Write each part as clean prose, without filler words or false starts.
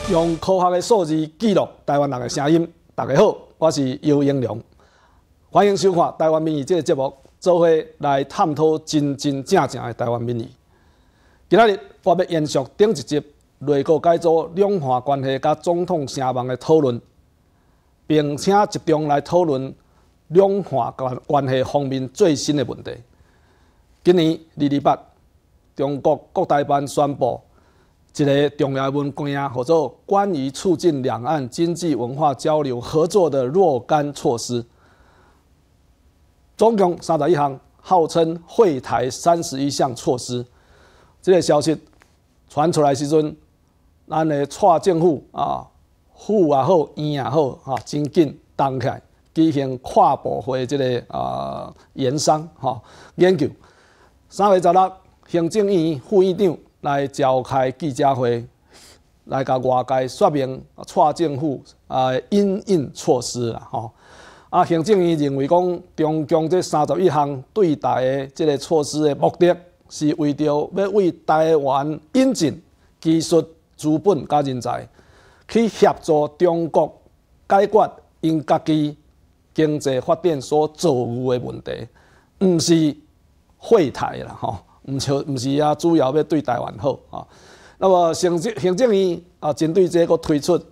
用科学的数字记录台湾人的声音。大家好，我是尤英良，欢迎收看《台湾民意》这个节目，做伙来探讨真正的台湾民意。今仔日我要延续顶一集内阁改组两岸关系甲总统声望的讨论，并且集中来讨论两岸关系方面最新的问题。今年2月8日，中国国台办宣布一个重要的文件，叫做《关于促进两岸经济文化交流合作的若干措施》，总共31项，号称惠台31项措施。这个消息传出来时阵，咱的蔡政府府也好，院也好，真紧动起来，举行跨部会这个研商研究。3月16日，行政院副院长来召开记者会，来甲外界说明蔡政府因应措施啦行政院认为讲，中共这31项对台的这个措施的目的，是为着要为台湾引进技术、资本甲人才，去协助中国解决因家己经济发展所遭遇的问题，唔是惠台啦唔是主要要对台湾好那么行政院针对这个推出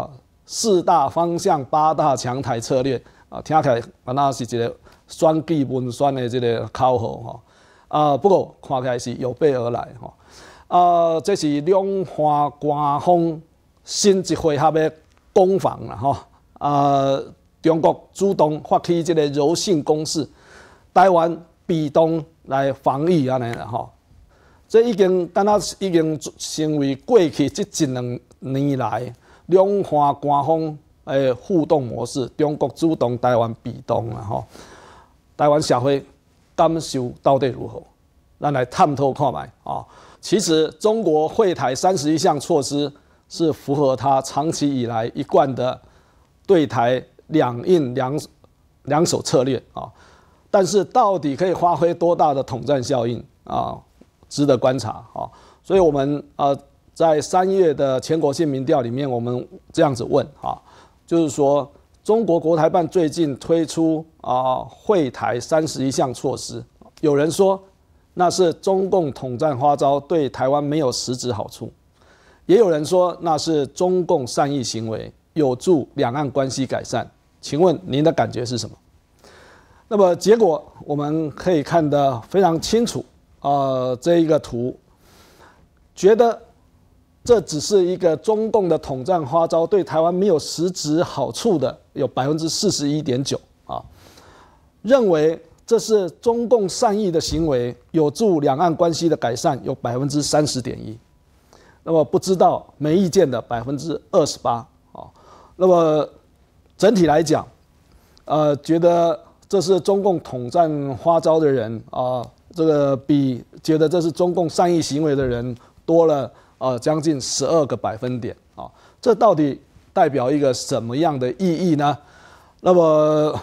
4大方向8大强台策略听起来那是一个选举文宣的这个口号不过看起来是有备而来这是两岸官方新一回合的攻防啦中国主动发起这个柔性攻势，台湾被动来防御安尼啦这已经成为过去这1-2年来两岸官方的互动模式，中国主动，台湾被动啦台湾社会感受到底如何？咱来探讨看卖其实中国惠台31项措施是符合它长期以来一贯的对台两印两手策略但是到底可以发挥多大的统战效应值得观察所以我们在3月的全国性民调里面，我们这样子问就是说中国国台办最近推出惠台31项措施，有人说那是中共统战花招，对台湾没有实质好处，也有人说那是中共善意行为，有助两岸关系改善。请问您的感觉是什么？那么结果我们可以看得非常清楚这一个图，觉得这只是一个中共的统战花招，对台湾没有实质好处的有 41.9%认为这是中共善意的行为，有助两岸关系的改善有 30.1%， 那么不知道没意见的 28%那么整体来讲觉得这是中共统战花招的人这个比觉得这是中共善意行为的人多了将近12个百分点这到底代表一个什么样的意义呢？那么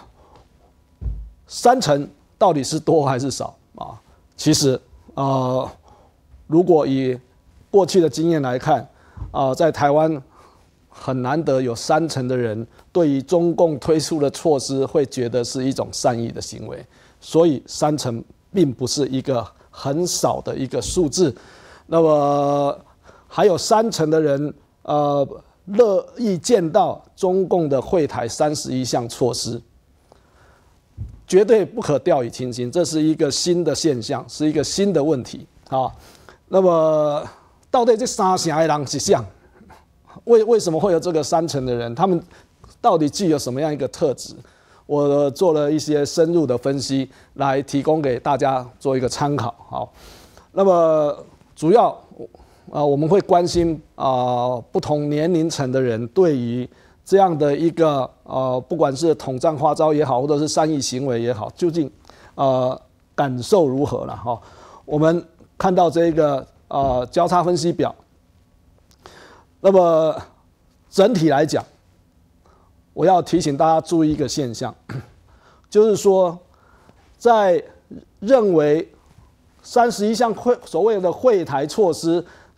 30%到底是多还是少其实如果以过去的经验来看在台湾很难得有30%的人对于中共推出的措施会觉得是一种善意的行为，所以30%并不是一个很少的一个数字。那么还有30%的人乐意见到中共的惠台31项措施，绝对不可掉以轻心，这是一个新的现象，是一个新的问题那么到底这3成的人是啥？为什么会有这个30%的人？他们到底具有什么样一个特质？我做了一些深入的分析，来提供给大家做一个参考。那么主要我们会关心不同年龄层的人对于这样的一个不管是统战花招也好，或者是善意行为也好，究竟感受如何了我们看到这个交叉分析表。那么整体来讲，我要提醒大家注意一个现象，就是说，在认为31项所谓的惠台措施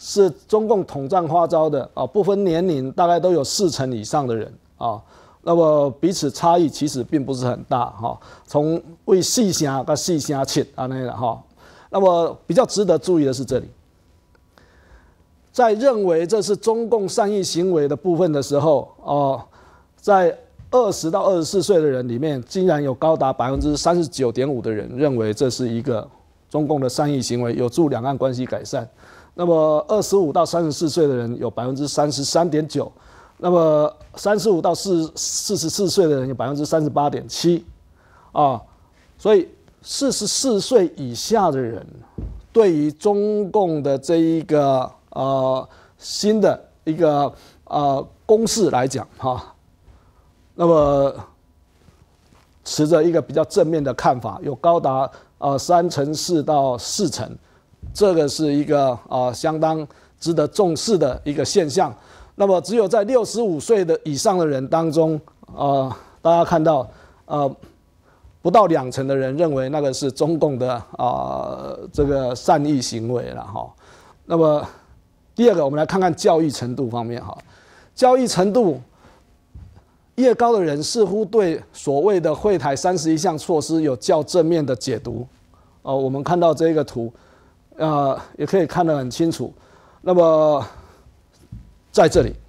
是中共统战花招的啊，不分年龄，大概都有40%以上的人啊。那么彼此差异其实并不是很大哈，从为4声到4声7安内了哈。那么比较值得注意的是这里，在认为这是中共善意行为的部分的时候，在20到24岁的人里面，竟然有高达39.5%的人认为这是一个中共的善意行为，有助两岸关系改善。那么25到34岁的人有33.9%，那么35到44岁的人有38.7%，所以44岁以下的人对于中共的这一个新的一个公式来讲哈，那么持着一个比较正面的看法，有高达3%到4%，这个是一个相当值得重视的一个现象。那么只有在65岁的以上的人当中，大家看到不到2成的人认为那个是中共的这个善意行为了哈。那么第二个，我们来看看教育程度方面哈，教育程度越高的人，似乎对所谓的惠台31项措施有较正面的解读。我们看到这个图，也可以看得很清楚。那么在这里，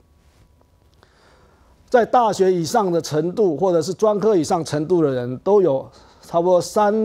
在大学以上的程度，或者是专科以上程度的人，都有差不多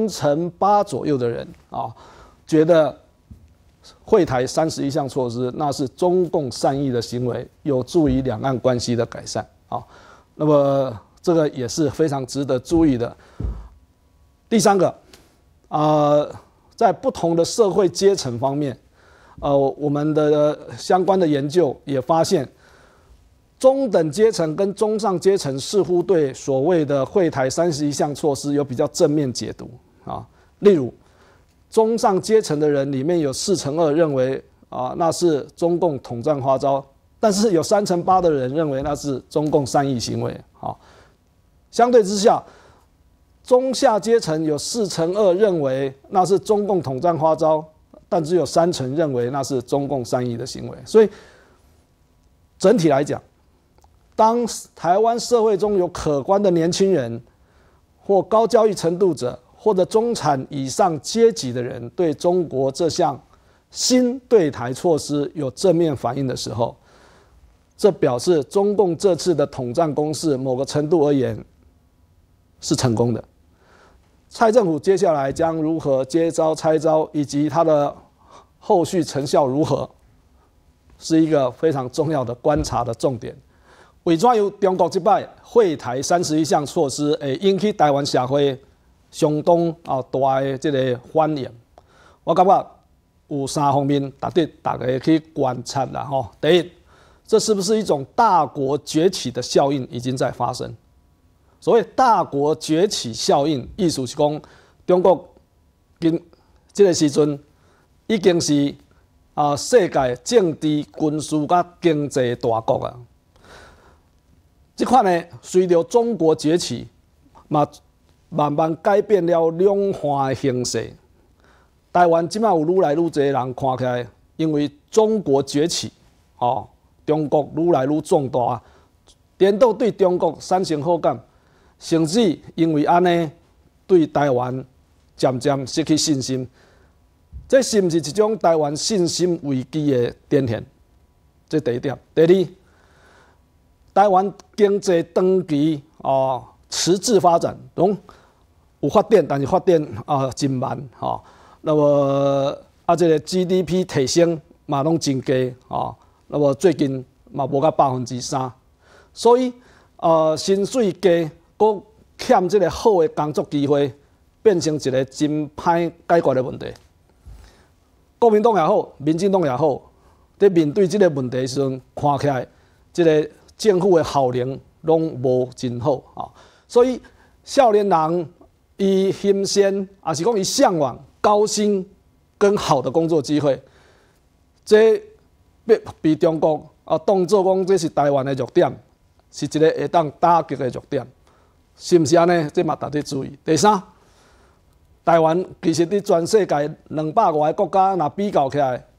8%左右的人觉得惠台31项措施那是中共善意的行为，有助于两岸关系的改善那么这个也是非常值得注意的。第三个，在不同的社会阶层方面，我们的相关的研究也发现，中等阶层跟中上阶层似乎对所谓的惠台31项措施有比较正面解读例如，中上阶层的人里面有2%认为那是中共统战花招，但是有3%的人认为那是中共善意行为相对之下，中下阶层有4%认为那是中共统战花招，但只有3%认为那是中共善意的行为。所以整体来讲，当台湾社会中有可观的年轻人，或高教育程度者，或者中产以上阶级的人对中国这项新对台措施有正面反应的时候，这表示中共这次的统战攻势某个程度而言是成功的。蔡政府接下来将如何接招拆招，以及它的后续成效如何，是一个非常重要的观察的重点。为怎样中国这摆惠台31项措施会引起台湾社会相当大的这个反应？我感觉有3方面值得大家去观察啦第一，这是不是一种大国崛起的效应已经在发生？所谓大国崛起效应，意思是讲中国这个时阵已经是世界政治、军事甲经济大国啊。这款呢，随着中国崛起，慢慢改变了两岸的形势。台湾今有愈来愈多人看起来，因为中国崛起，中国愈来愈壮大，颠倒对中国产生好感，甚至因为安尼对台湾渐渐失去信心。这是不是一种台湾信心危机的典现？这第一点。第二，台湾经济长期迟滞发展，有发展，但是发展真慢那么这个 GDP 提升嘛拢真低那么最近嘛无到3%，所以薪水低，搁欠这个好的工作机会，变成一个真歹解决的问题。国民党也好，民进党也好，在面对这个问题的时阵，看起来这个政府的效能拢无真好所以少年人伊欣羡，也是讲伊向往高薪跟好的工作机会，这被中国当作讲这是台湾的弱点，是一个会当打击的弱点，是不是安尼？这嘛值得注意。第三，台湾其实伫全世界200多个国家，若比较起来，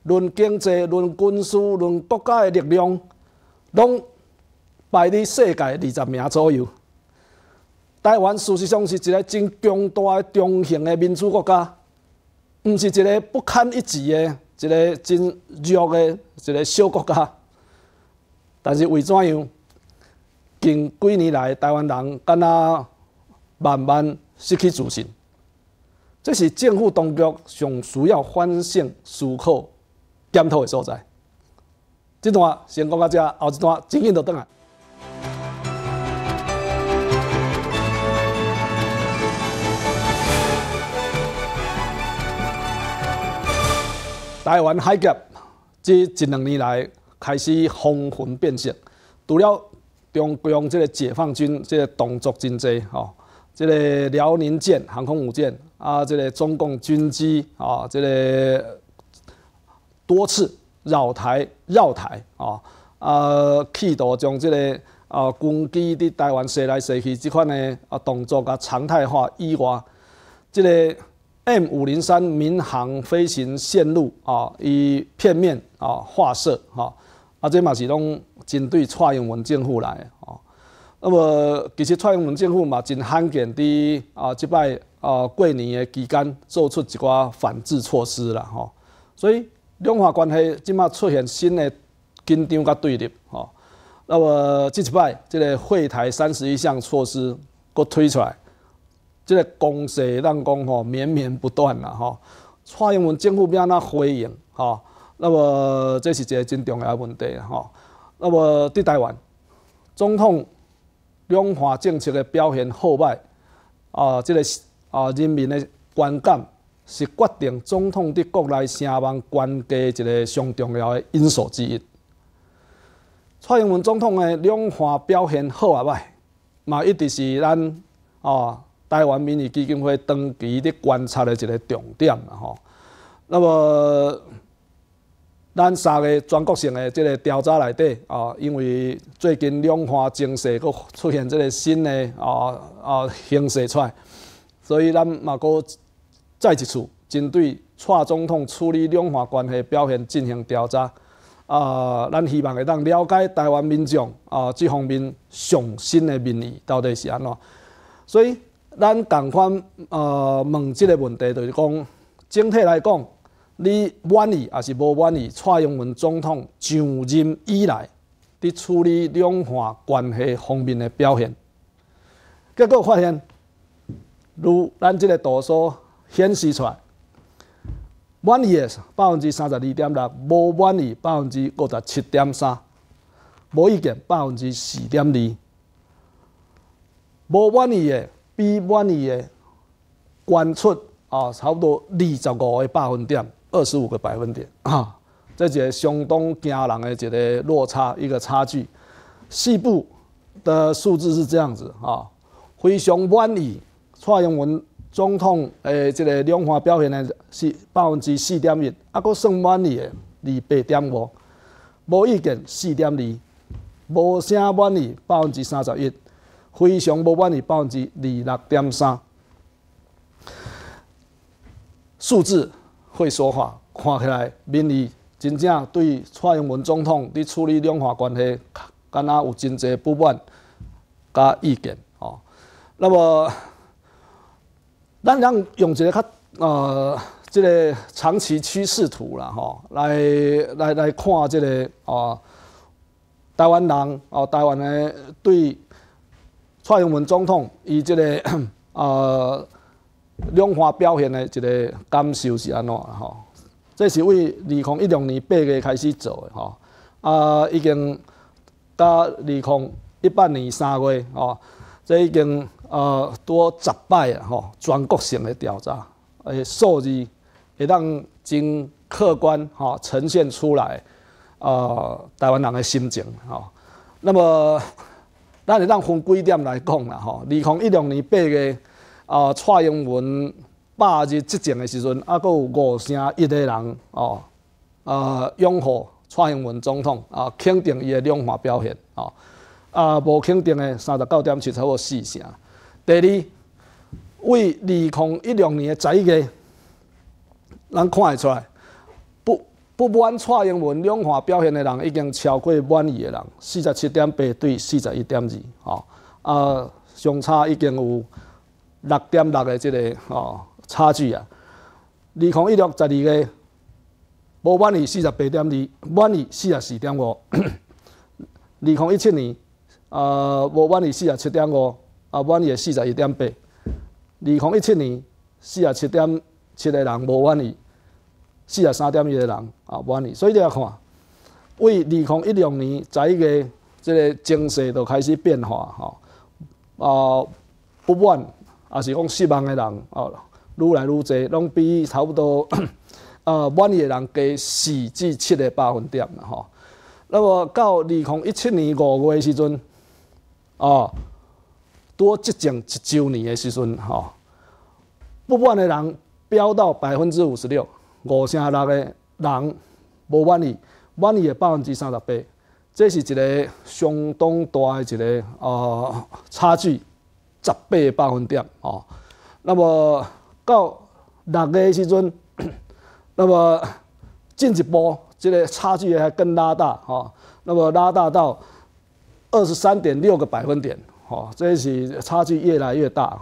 论经济、论军事、论国家的力量，拢排伫世界20名左右。台湾事实上是一个真强大的中型的民主国家，毋是一个不堪一击的一个真弱的一个小国家。但是为怎样？近几年来，台湾人敢若慢慢失去自信，这是政府当局上需要反省、思考、检讨的所在。这段先讲到这，后一段真紧就转来。台湾海峡这1、2年来开始风云变色，除了中共这个解放军这个动作真多吼，这个辽宁舰航空母舰啊，这个中共军机啊，这个多次绕台企图将这个军机伫台湾射来射去这款的动作啊常态化以外，这个 M503 民航飞行线路啊，以片面划设这嘛是拢针对蔡英文政府来的那么其实蔡英文政府嘛真罕见伫即摆过年的期间做出一寡反制措施啦所以两岸关系即马出现新的紧张甲对立那么这一摆这个惠台31项措施佫推出来。这个攻势让讲绵绵不断啦蔡英文政府要安怎回应那么这是一个真重要的问题那么伫台湾总统两岸政策的表现好歹这个人民的观感是决定总统伫国内声望关系一个上重要的因素之一。蔡英文总统的两岸表现好啊歹，嘛一直是咱台湾民意基金会长期伫观察的一个重点啦那么，咱3个全国性的这个调查内底因为最近两岸情势佫出现这个新的形势出来，所以咱嘛佫再一次针对蔡总统处理两岸关系表现进行调查咱希望会当了解台湾民众这方面上新的民意到底是安怎，所以。咱同款问这个问题，就是讲，整体来讲，你满意还是无满意蔡英文总统上任以来伫处理两岸关系方面的表现？结果发现，如咱这个图数显示出来，满意的32.6%，无满意57.3%，无意见4.2%，无满意的。比满意的关出差不多25个百分点，25个百分点这是一个相当惊人的一个落差，一个差距。细部的数字是这样子非常满意蔡英文总统这个两岸表现的是4.1%，佫算满意的28.5%，无意见4.2%，无啥满意31%。非常无满意26.3%，数字会说话，看起来民意真正对蔡英文总统伫处理两岸关系，敢若有真侪不满甲意见那么，咱用一个较这个长期趋势图啦来看这个台湾人台湾的对。蔡英文总统伊这个两岸表现的一个感受是安怎这是为2016年8月开始做的已经到2018年3月这已经多10摆全国性的调查，数字会当真客观呈现出来台湾人的心情那么。咱会当分几点来讲啦2016年8月蔡英文8日执政的时阵，佫有5成1个人拥护蔡英文总统肯定伊的两岸表现无肯定的39.7%，超过4成。第二，为2016年的11月，咱看会出来不满蔡英文两岸表现的人已经超过满意的人，47.8对41.2，相差已经有6.6的这个差距啊。2016 12月，无满意48.2，满意44.5。2017年，无满意47.5，满意的41.8。2017年47.7个人无满意，43.1个人满意。所以你来看，为2016年11月，这个情势就开始变化不满也是讲失望的人愈来愈多，拢比差不多满意的人加4至7个百分点啦那么到2017年5月的时阵，多接近1周年的时阵不满的人飙到56%，56%的人无满意，满意的38%，这是一个相当大的一个差距，18个百分点那么到6月的时阵，那么进一步，这个差距还更拉大那么拉大到23.6个百分点这是差距越来越大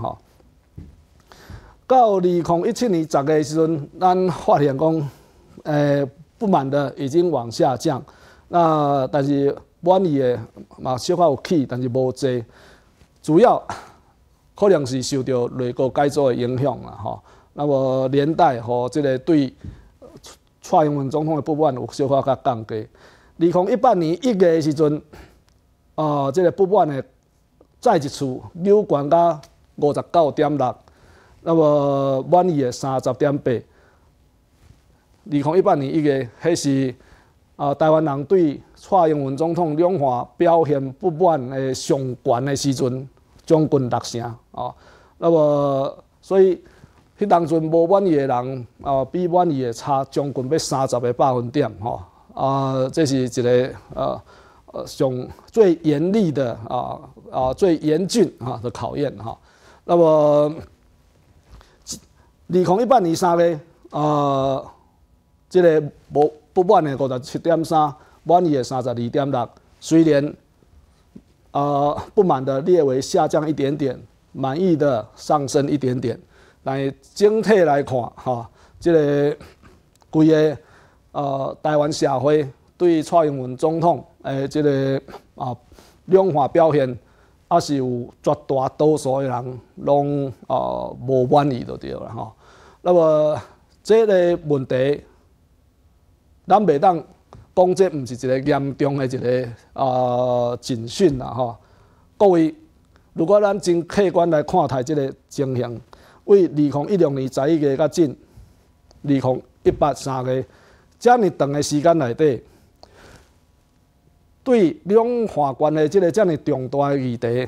到2017年10月的时阵，咱发现讲，不满的已经往下降，但是满意的嘛小可有起，但是无济，主要可能是受到内阁改组的影响啦那么连带这个对蔡英文总统的不满有小可较降低。2018年1月的时阵，这个不满的再一次扭悬到59.6，那么满意的30.8。2018年1月，迄是台湾人对蔡英文总统两岸表现不满的上悬的时阵，将近60%那么所以迄当阵无满意的人比满意的差将近要30个百分点这是一个上最严厉的最严峻的考验那么2018年3月这个不满的57.3，满意的32.6，虽然不满的略微下降一点点，满意的上升一点点，但是整体来看这个规个台湾社会对蔡英文总统这个两岸表现，还是有绝大多数的人拢无满意就对了那么这个问题，咱袂当讲这不是一个严重的一个警讯啦各位，如果咱真客观来看待这个情形，为2016年11月到近2018 3月这么长的时间内底，对两岸关系这个这么重大的议题，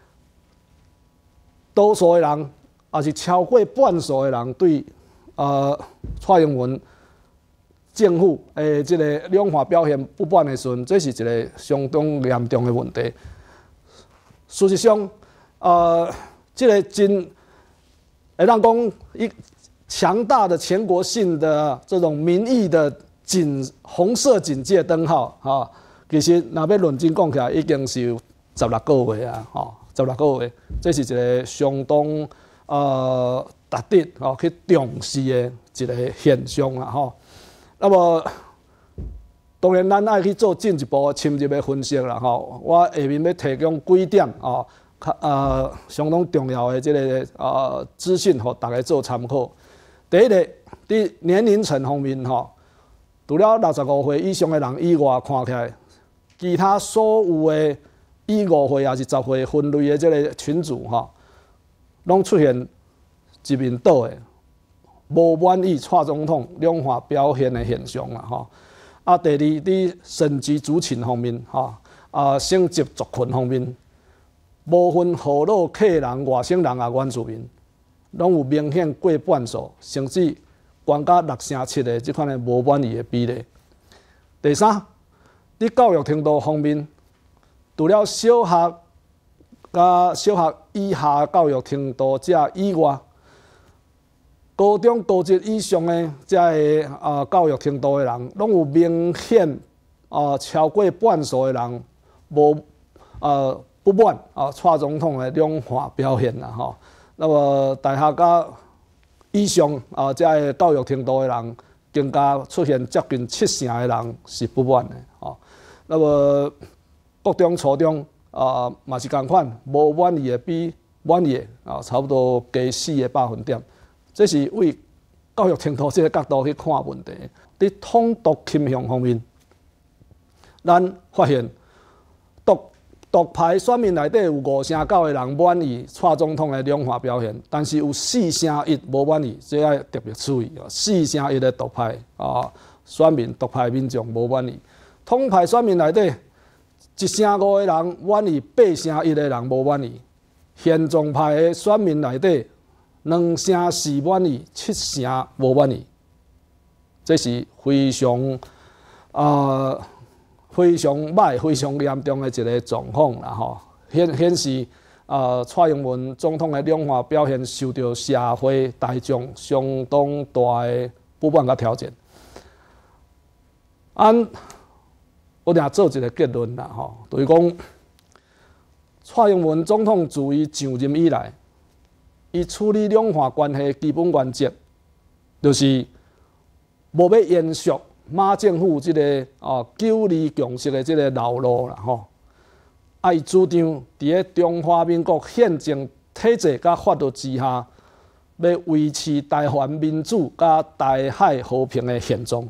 多数的人也是超过半数的人对蔡英文政府这个两岸表现不满的时阵，这是一个相当严重的问题。事实上，这个真会当讲强大的全国性的这种民意的红色警戒灯号其实若要论真讲起来，已经是有16个月啊16个月，这是一个相当值得去重视的一个现象啦那么当然，咱爱去做进一步深入的分析啦我下面要提供几点相当重要的这个资讯，给大家做参考。第一个，伫年龄层方面除了65岁以上的人以外，看起来其他所有的15岁也是10岁分类的这个群组拢出现一面倒的无满意蔡总统两岸表现的现象啦第二，伫省级族群方面省级族群方面，无分户口客人、外省人原住民，拢有明显过半数，甚至悬到6%-7%的这款的无满意的比例。第三，伫教育程度方面，除了小学甲小学以下教育程度者以外， 高中高职以上的这个教育程度的人，拢有明显超过半数的人不满蔡总统的两化表现啦吼。那么大学甲以上这个教育程度的人，更加出现接近70%的人是不满的吼。那么国中、初中嘛是同款，无满意的比满意的差不多加4个百分点。这是为教育程度这个角度去看问题。在统独倾向方面，咱发现独派选民内底有5成9的人满意蔡总统的两化表现，但是有4成1无满意，这要特别注意4成1的独派选民、独派民众无满意。统派选民内底1成5的人满意，8成1的人无满意。现状派的选民内底2成4满意，7成无满意，这是非常歹、非常严重的一个状况啦吼。显示蔡英文总统的两化表现受到社会大众相当大的不满甲挑战。我俩做一个结论啦吼，就是讲蔡英文总统自伊上任以来，伊处理两化关系基本原则，就是无要延续马政府这个九二共识的这个老路啦吼。伊主张伫个中华民国宪政体制甲法律之下，要维持台湾民主甲台海和平的现状。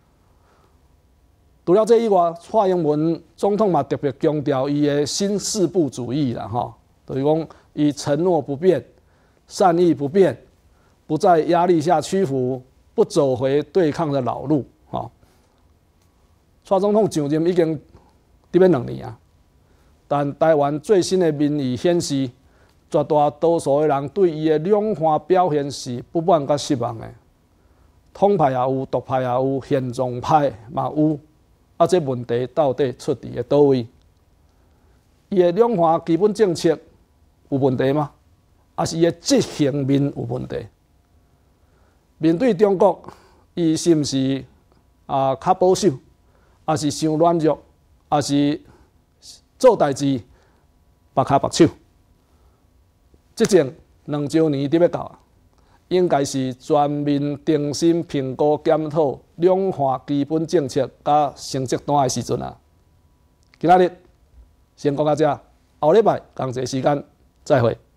除了这以外，蔡英文总统嘛特别强调伊的新四不主义啦吼，就是讲伊承诺不变。善意不变，不在压力下屈服，不走回对抗的老路。蔡总统上任已经得要2年啊，但台湾最新的民意显示，绝大多数的人对伊的两化表现是不满甲失望的。统派也有，独派也有，现状派嘛有。这问题到底出伫倒位？伊的两化基本政策有问题吗？还是伊的执行面有问题？面对中国，伊是毋是较保守，还是伤软弱，还是做代志白卡白手？即种2周年得要到啊，应该是全面定心评估检讨两化基本政策甲成绩单的时阵啊。今仔日先讲到这，后礼拜同一时间再会。